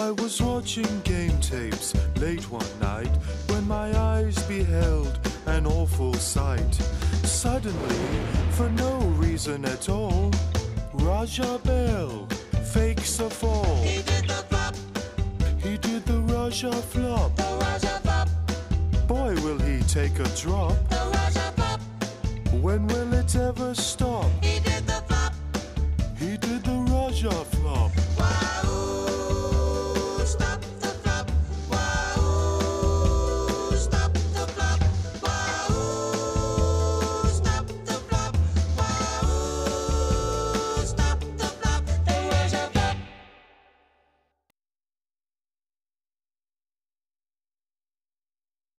I was watching game tapes late one night when my eyes beheld an awful sight. Suddenly, for no reason at all, Raja Bell fakes a fall. He did the flop, He did the Raja flop. the Raja flop, Boy, will he take a drop. the Raja flop. When will it ever stop?